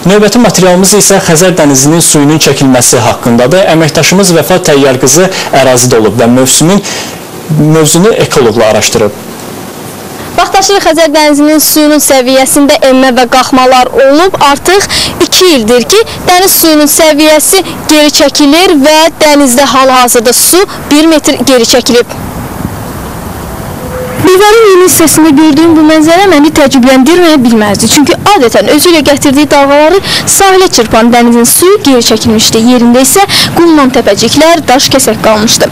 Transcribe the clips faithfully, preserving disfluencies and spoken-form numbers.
Növbəti materialımız isə Xəzər dənizinin suyunun çəkilməsi haqqındadır. Əməkdaşımız Vəfa Təyyar qızı ərazidə olub və mövsümün mövzunu ekoloqla araşdırıb. Vaxtaşırı Xəzər dənizinin suyunun səviyyəsində enmə və qalxmalar olub. Artıq iki ildir ki, dəniz suyunun səviyyəsi geri çəkilir və dənizdə hal-hazırda su bir metr geri çəkilib. Bulvarın yeni hissəsində gördüyüm bu mənzərə məni təəccübləndirməyə bilməzdi. Çünki adətən özü ilə gətirdiyi dalğaları sahilə çırpan dənizin suyu geri çəkilmişdi. Yerində isə qumdan təpəciklər, daş kəsək qalmışdı.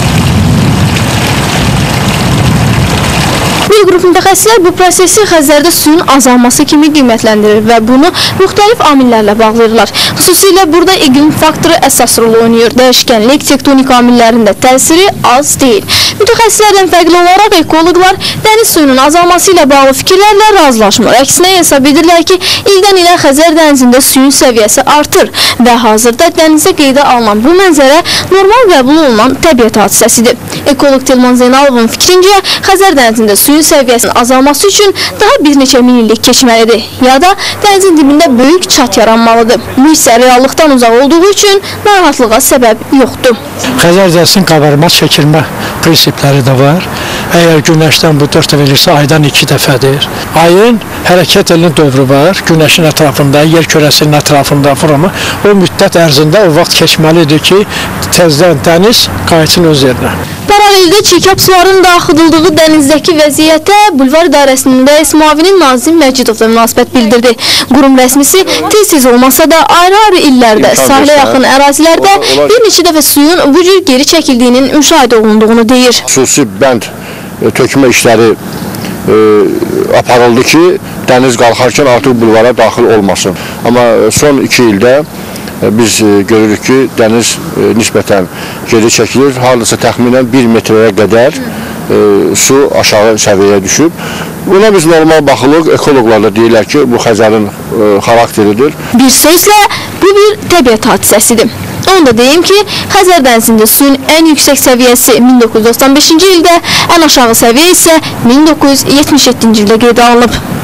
Bir qrup mütəxəssislər bu prosesi Xəzərdə suyun azalması kimi qiymətləndirir və bunu müxtəlif amillərlə bağlayırlar. Xüsusilə burada iqlim faktoru əsas rol oynayır. Dəyişkənlik, tektonik amillərin də təsiri az deyil. Mütəxəssislərdən fərqli olaraq ekoloqlar dəniz suyunun azalması ilə bağlı fikirlərlə razılaşmır. Əksinə hesab edirlər ki, ildən ilə Xəzər dənizində suyun səviyyəsi artır və hazırda dənizə qeydə alınan bu mənzərə normal qəbul olunan təbiət hadisəsidir. Ekoloq Telman Zeynalovun fikrincə, Xəzər dənizində suyun səviyyəsinin azalması üçün daha bir neçə min illik keçməlidir, ya da dənizin dibində böyük çat yaranmalıdır. Bu isə reallıqdan uzaq olduğu üçün narahatlığa səbəb yoxdur. Xəzər dənizinin qabarma, çəkilmə prinsipləri də var. Əgər günəşdən bu dörd verirsə, aydan iki dəfədir. Ayın hərəkət elinin dövrü var, günəşin ətrafında, yer kürəsinin ətrafında forma. O müddət ərzində o vaxt keçməlidir ki, təzdən dəniz qayıtsın öz yerinə. Paraleldə çirkab suların da axıdıldığı dənizdəki vəziyyətə Bulvar İdarəsinin rəis müavini Nazim Məcidov da münasibət bildirdi. Qurum rəsmisi tez-tez olmasa da ayrı-ayrı illərdə, sahilə yaxın ərazilərdə bir neçə dəfə suyun bu cür geri çəkildiyinin müşahidə olunduğunu deyir. Xüsusi bənd tökmə işləri e, aparıldı ki, dəniz qalxarkən artıq bulvara daxil olmasın. Amma son iki ildə biz görürük ki, dəniz nisbətən geri çəkilir. Hardasa təxminən bir metrəyə qədər e, su aşağı səviyyəyə düşüb. Buna biz normal baxılıq, ekoloqlar da deyirlər ki, bu Xəzərin e, xarakteridir. Bir sözlə, bu bir təbiət hadisəsidir. Onu da deyim ki, Xəzər dənizində suyun ən yüksək səviyyəsi min doqquz yüz doxsan beşinci ildə, ən aşağı səviyyə isə min doqquz yüz yetmiş yeddinci ildə qeydə alınıb.